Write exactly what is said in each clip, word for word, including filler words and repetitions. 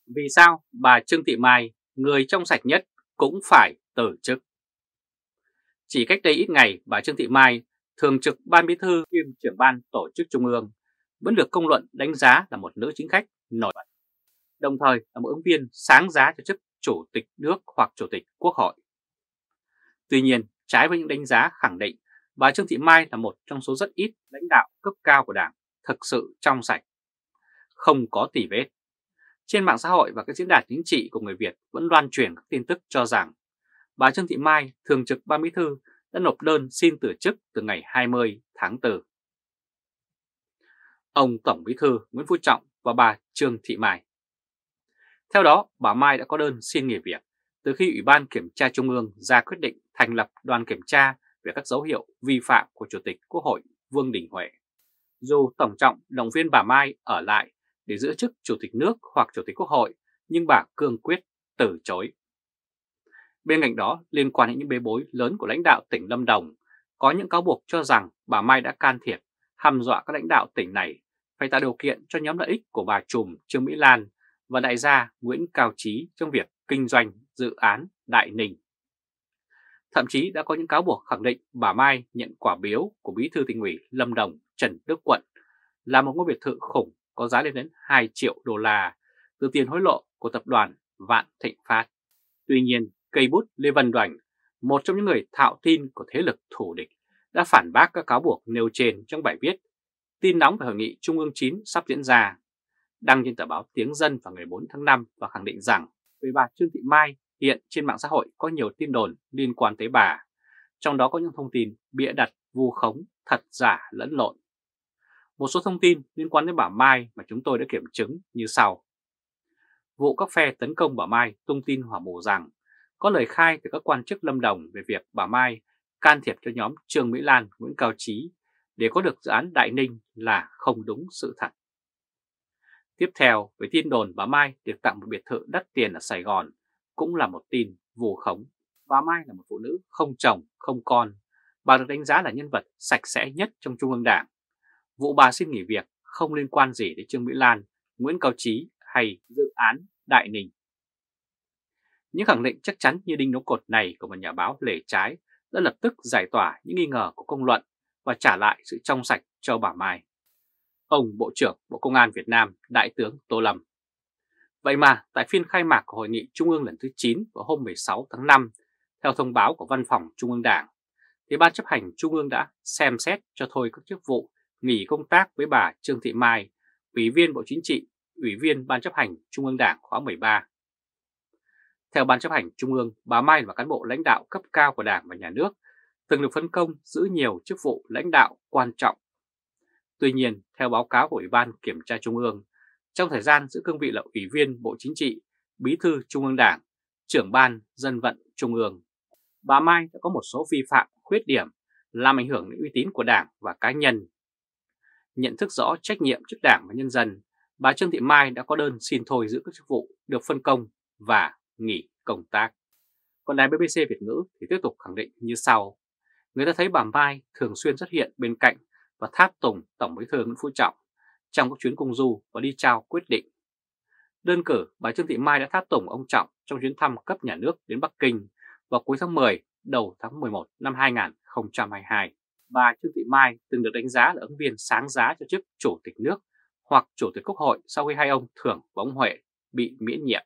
Vì sao bà Trương Thị Mai, người trong sạch nhất, cũng phải từ chức? Chỉ cách đây ít ngày, bà Trương Thị Mai, thường trực Ban Bí thư kiêm trưởng ban tổ chức Trung ương, vẫn được công luận đánh giá là một nữ chính khách nổi bật, đồng thời là một ứng viên sáng giá cho chức Chủ tịch nước hoặc Chủ tịch Quốc hội. Tuy nhiên, trái với những đánh giá khẳng định, bà Trương Thị Mai là một trong số rất ít lãnh đạo cấp cao của Đảng thực sự trong sạch, không có tì vết. Trên mạng xã hội và các diễn đàn chính trị của người Việt vẫn loan truyền các tin tức cho rằng bà Trương Thị Mai, thường trực Ban Bí thư, đã nộp đơn xin từ chức từ ngày hai mươi tháng tư. Ông Tổng Bí thư Nguyễn Phú Trọng và bà Trương Thị Mai. Theo đó, bà Mai đã có đơn xin nghỉ việc từ khi Ủy ban Kiểm tra Trung ương ra quyết định thành lập đoàn kiểm tra về các dấu hiệu vi phạm của Chủ tịch Quốc hội Vương Đình Huệ. Dù Tổng Trọng động viên bà Mai ở lại để giữ chức Chủ tịch nước hoặc Chủ tịch Quốc hội, nhưng bà cương quyết từ chối. Bên cạnh đó, liên quan đến những bê bối lớn của lãnh đạo tỉnh Lâm Đồng, có những cáo buộc cho rằng bà Mai đã can thiệp, hăm dọa các lãnh đạo tỉnh này phải tạo điều kiện cho nhóm lợi ích của bà trùm Trương Mỹ Lan và đại gia Nguyễn Cao Trí trong việc kinh doanh dự án Đại Ninh. Thậm chí đã có những cáo buộc khẳng định bà Mai nhận quả biếu của Bí thư Tỉnh ủy Lâm Đồng Trần Đức Quận là một ngôi biệt thự khủng có giá lên đến hai triệu đô la từ tiền hối lộ của tập đoàn Vạn Thịnh Phát. Tuy nhiên, cây bút Lê Văn Đoành, một trong những người thạo tin của thế lực thù địch, đã phản bác các cáo buộc nêu trên trong bài viết Tin nóng về Hội nghị Trung ương chín sắp diễn ra, đăng trên tờ báo Tiếng Dân vào ngày bốn tháng năm, và khẳng định rằng về bà Trương Thị Mai, hiện trên mạng xã hội có nhiều tin đồn liên quan tới bà, trong đó có những thông tin bịa đặt, vu khống, thật giả lẫn lộn. Một số thông tin liên quan đến bà Mai mà chúng tôi đã kiểm chứng như sau. Vụ các phe tấn công bà Mai tung tin hỏa mù rằng có lời khai từ các quan chức Lâm Đồng về việc bà Mai can thiệp cho nhóm Trương Mỹ Lan, Nguyễn Cao Trí để có được dự án Đại Ninh là không đúng sự thật. Tiếp theo, về tin đồn bà Mai được tặng một biệt thự đắt tiền ở Sài Gòn, cũng là một tin vu khống. Bà Mai là một phụ nữ không chồng, không con. Bà được đánh giá là nhân vật sạch sẽ nhất trong Trung ương Đảng. Vụ bà xin nghỉ việc không liên quan gì đến Trương Mỹ Lan, Nguyễn Cao Trí hay dự án Đại Ninh. Những khẳng định chắc chắn như đinh đóng cột này của một nhà báo lề trái đã lập tức giải tỏa những nghi ngờ của công luận và trả lại sự trong sạch cho bà Mai. Ông Bộ trưởng Bộ Công an Việt Nam, Đại tướng Tô Lâm. Vậy mà tại phiên khai mạc của Hội nghị Trung ương lần thứ chín vào hôm mười sáu tháng năm, theo thông báo của Văn phòng Trung ương Đảng, thì Ban chấp hành Trung ương đã xem xét cho thôi các chức vụ nghỉ công tác với bà Trương Thị Mai, Ủy viên Bộ Chính trị, Ủy viên Ban chấp hành Trung ương Đảng khóa mười ba. Theo Ban chấp hành Trung ương, bà Mai và cán bộ lãnh đạo cấp cao của Đảng và Nhà nước từng được phân công giữ nhiều chức vụ lãnh đạo quan trọng. Tuy nhiên, theo báo cáo của Ủy ban Kiểm tra Trung ương, trong thời gian giữ cương vị là Ủy viên Bộ Chính trị, Bí thư Trung ương Đảng, Trưởng ban Dân vận Trung ương, bà Mai đã có một số vi phạm, khuyết điểm làm ảnh hưởng đến uy tín của Đảng và cá nhân. Nhận thức rõ trách nhiệm trước Đảng và nhân dân, bà Trương Thị Mai đã có đơn xin thôi giữ các chức vụ được phân công và nghỉ công tác. Còn đài bê bê xê Việt ngữ thì tiếp tục khẳng định như sau. Người ta thấy bà Mai thường xuyên xuất hiện bên cạnh và tháp tùng Tổng Bí thư Nguyễn Phú Trọng trong các chuyến công du và đi trao quyết định. Đơn cử, bà Trương Thị Mai đã tháp tùng ông Trọng trong chuyến thăm cấp nhà nước đến Bắc Kinh vào cuối tháng mười, đầu tháng mười một năm hai nghìn không trăm hai mươi hai. Bà Trương Thị Mai từng được đánh giá là ứng viên sáng giá cho chức Chủ tịch nước hoặc Chủ tịch Quốc hội sau khi hai ông Thưởng và ông Huệ bị miễn nhiệm.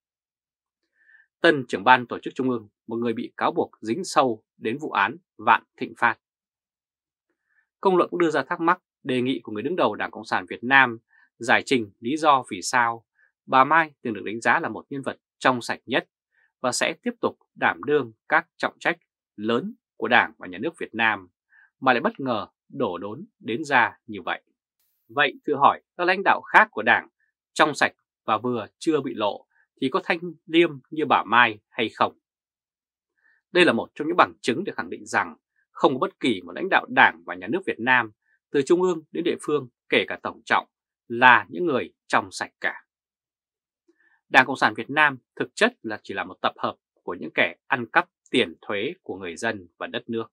Tân trưởng ban tổ chức Trung ương, một người bị cáo buộc dính sâu đến vụ án Vạn Thịnh Phát. Công luận cũng đưa ra thắc mắc đề nghị của người đứng đầu Đảng Cộng sản Việt Nam giải trình lý do vì sao bà Mai từng được đánh giá là một nhân vật trong sạch nhất và sẽ tiếp tục đảm đương các trọng trách lớn của Đảng và Nhà nước Việt Nam mà lại bất ngờ đổ đốn đến ra như vậy. Vậy thử hỏi các lãnh đạo khác của Đảng trong sạch và vừa chưa bị lộ thì có thanh liêm như bà Mai hay không? Đây là một trong những bằng chứng để khẳng định rằng không có bất kỳ một lãnh đạo Đảng và Nhà nước Việt Nam từ Trung ương đến địa phương, kể cả Tổng Trọng, là những người trong sạch cả. Đảng Cộng sản Việt Nam thực chất là chỉ là một tập hợp của những kẻ ăn cắp tiền thuế của người dân và đất nước.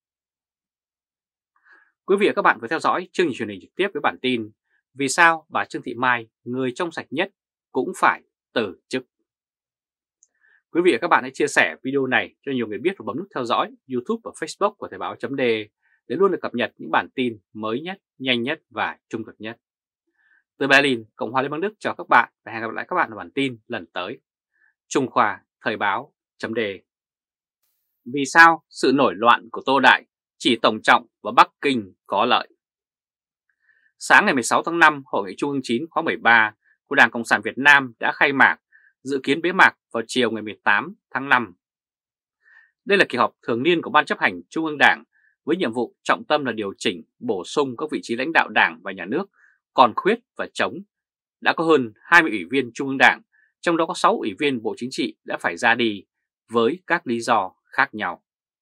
Quý vị và các bạn vừa theo dõi chương trình truyền hình trực tiếp với bản tin Vì sao bà Trương Thị Mai, người trong sạch nhất, cũng phải từ chức. Quý vị và các bạn hãy chia sẻ video này cho nhiều người biết và bấm nút theo dõi YouTube và Facebook của Thời báo chấm de để luôn được cập nhật những bản tin mới nhất, nhanh nhất và trung thực nhất. Từ Berlin, Cộng hòa Liên bang Đức chào các bạn và hẹn gặp lại các bạn ở bản tin lần tới. Trung Khoa, Thời báo chấm de. Vì sao sự nổi loạn của Tô Đại chỉ Tổng Trọng và Bắc Kinh có lợi? Sáng ngày mười sáu tháng năm, Hội nghị Trung ương chín khóa mười ba của Đảng Cộng sản Việt Nam đã khai mạc, dự kiến bế mạc vào chiều ngày mười tám tháng năm. Đây là kỳ họp thường niên của Ban chấp hành Trung ương Đảng với nhiệm vụ trọng tâm là điều chỉnh, bổ sung các vị trí lãnh đạo Đảng và Nhà nước còn khuyết và trống. Đã có hơn hai mươi ủy viên Trung ương Đảng, trong đó có sáu ủy viên Bộ Chính trị đã phải ra đi với các lý do khác nhau.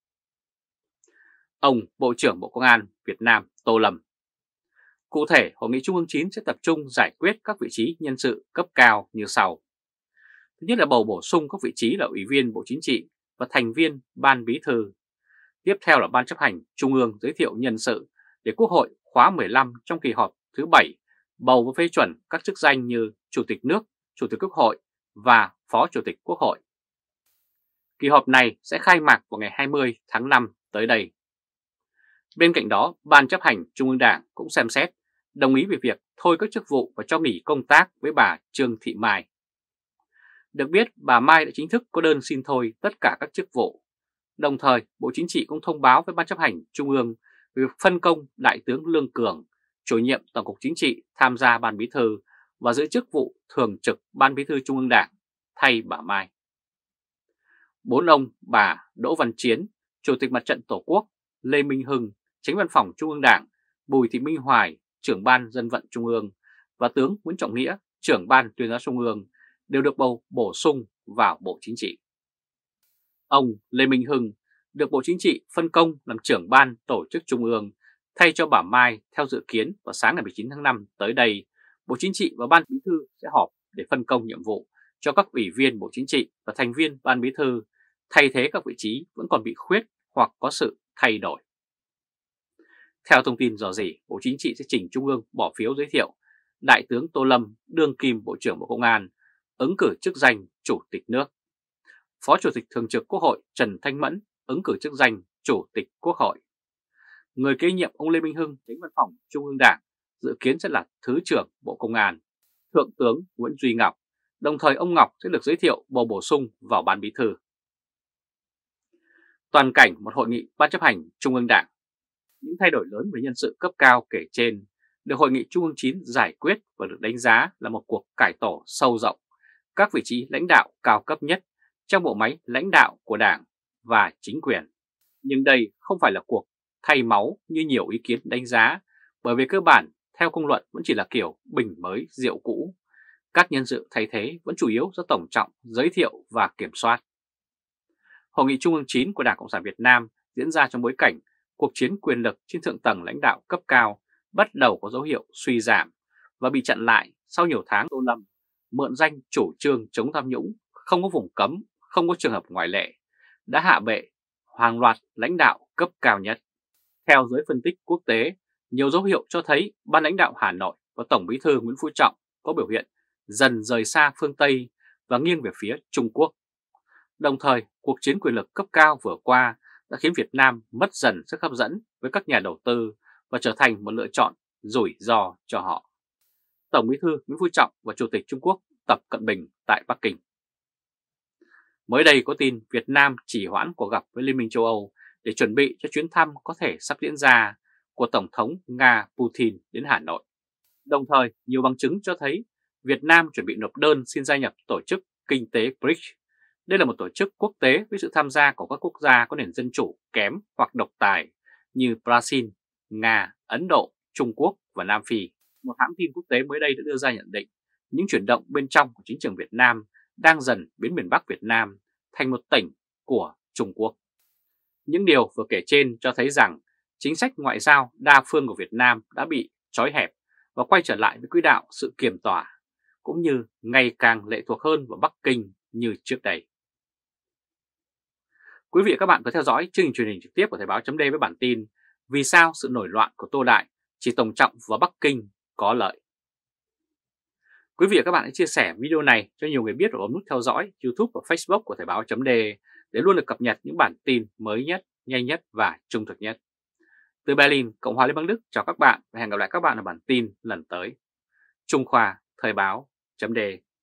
Ông Bộ trưởng Bộ Công an Việt Nam Tô Lâm. Cụ thể, Hội nghị Trung ương chín sẽ tập trung giải quyết các vị trí nhân sự cấp cao như sau. Thứ nhất là bầu bổ sung các vị trí là ủy viên Bộ Chính trị và thành viên Ban Bí thư. Tiếp theo là Ban chấp hành Trung ương giới thiệu nhân sự để Quốc hội khóa mười lăm trong kỳ họp thứ bảy bầu và phê chuẩn các chức danh như Chủ tịch nước, Chủ tịch Quốc hội và Phó Chủ tịch Quốc hội. Kỳ họp này sẽ khai mạc vào ngày hai mươi tháng năm tới đây. Bên cạnh đó, Ban chấp hành Trung ương Đảng cũng xem xét đồng ý về việc thôi các chức vụ và cho nghỉ công tác với bà Trương Thị Mai. Được biết, bà Mai đã chính thức có đơn xin thôi tất cả các chức vụ. Đồng thời, Bộ Chính trị cũng thông báo với Ban chấp hành Trung ương về việc phân công Đại tướng Lương Cường, chủ nhiệm Tổng cục Chính trị tham gia Ban Bí thư và giữ chức vụ thường trực Ban Bí thư Trung ương Đảng thay bà Mai. Bốn ông bà Đỗ Văn Chiến, Chủ tịch Mặt trận Tổ quốc, Lê Minh Hưng, Chánh Văn phòng Trung ương Đảng, Bùi Thị Minh Hoài, trưởng Ban Dân vận Trung ương và tướng Nguyễn Trọng Nghĩa, trưởng Ban Tuyên giáo Trung ương đều được bầu bổ sung vào Bộ Chính trị. Ông Lê Minh Hưng được Bộ Chính trị phân công làm trưởng Ban Tổ chức Trung ương thay cho bà Mai. Theo dự kiến vào sáng ngày mười chín tháng năm tới đây, Bộ Chính trị và Ban Bí thư sẽ họp để phân công nhiệm vụ cho các ủy viên Bộ Chính trị và thành viên Ban Bí thư, thay thế các vị trí vẫn còn bị khuyết hoặc có sự thay đổi. Theo thông tin rò rỉ, Bộ Chính trị sẽ trình Trung ương bỏ phiếu giới thiệu Đại tướng Tô Lâm, đương kim Bộ trưởng Bộ Công an, ứng cử chức danh Chủ tịch nước. Phó Chủ tịch Thường trực Quốc hội Trần Thanh Mẫn ứng cử chức danh Chủ tịch Quốc hội. Người kế nhiệm ông Lê Minh Hưng, Chánh Văn phòng Trung ương Đảng, dự kiến sẽ là Thứ trưởng Bộ Công an. Thượng tướng Nguyễn Duy Ngọc, đồng thời ông Ngọc sẽ được giới thiệu bầu bổ sung vào Ban Bí thư. Toàn cảnh một hội nghị Ban chấp hành Trung ương Đảng. Những thay đổi lớn về nhân sự cấp cao kể trên được Hội nghị Trung ương chín giải quyết và được đánh giá là một cuộc cải tổ sâu rộng các vị trí lãnh đạo cao cấp nhất trong bộ máy lãnh đạo của Đảng và chính quyền. Nhưng đây không phải là cuộc thay máu như nhiều ý kiến đánh giá, bởi vì cơ bản theo công luận vẫn chỉ là kiểu bình mới rượu cũ. Các nhân sự thay thế vẫn chủ yếu do Tổng Trọng giới thiệu và kiểm soát. Hội nghị Trung ương chín của Đảng Cộng sản Việt Nam diễn ra trong bối cảnh cuộc chiến quyền lực trên thượng tầng lãnh đạo cấp cao bắt đầu có dấu hiệu suy giảm và bị chặn lại sau nhiều tháng. Tô Lâm mượn danh chủ trương chống tham nhũng, không có vùng cấm, không có trường hợp ngoại lệ, đã hạ bệ hàng loạt lãnh đạo cấp cao nhất. Theo giới phân tích quốc tế, nhiều dấu hiệu cho thấy ban lãnh đạo Hà Nội và Tổng Bí thư Nguyễn Phú Trọng có biểu hiện dần rời xa phương Tây và nghiêng về phía Trung Quốc. Đồng thời, cuộc chiến quyền lực cấp cao vừa qua đã khiến Việt Nam mất dần sức hấp dẫn với các nhà đầu tư và trở thành một lựa chọn rủi ro cho họ. Tổng Bí thư Nguyễn Phú Trọng và Chủ tịch Trung Quốc Tập Cận Bình tại Bắc Kinh. Mới đây có tin Việt Nam trì hoãn cuộc gặp với Liên minh châu Âu để chuẩn bị cho chuyến thăm có thể sắp diễn ra của Tổng thống Nga Putin đến Hà Nội. Đồng thời, nhiều bằng chứng cho thấy Việt Nam chuẩn bị nộp đơn xin gia nhập Tổ chức Kinh tế bê rê i xê. Đây là một tổ chức quốc tế với sự tham gia của các quốc gia có nền dân chủ kém hoặc độc tài như Brazil, Nga, Ấn Độ, Trung Quốc và Nam Phi. Một hãng tin quốc tế mới đây đã đưa ra nhận định những chuyển động bên trong của chính trường Việt Nam đang dần biến miền Bắc Việt Nam thành một tỉnh của Trung Quốc. Những điều vừa kể trên cho thấy rằng chính sách ngoại giao đa phương của Việt Nam đã bị trói hẹp và quay trở lại với quỹ đạo sự kiềm tỏa, cũng như ngày càng lệ thuộc hơn vào Bắc Kinh như trước đây. Quý vị và các bạn có theo dõi chương trình truyền hình trực tiếp của Thời báo chấm de với bản tin Vì sao sự nổi loạn của Tô Đại chỉ Tổng Trọng và Bắc Kinh có lợi. Quý vị và các bạn hãy chia sẻ video này cho nhiều người biết và bấm nút theo dõi YouTube và Facebook của Thời báo chấm D để luôn được cập nhật những bản tin mới nhất, nhanh nhất và trung thực nhất. Từ Berlin, Cộng hòa Liên bang Đức, chào các bạn và hẹn gặp lại các bạn ở bản tin lần tới. Trung Khoa, Thời báo chấm D.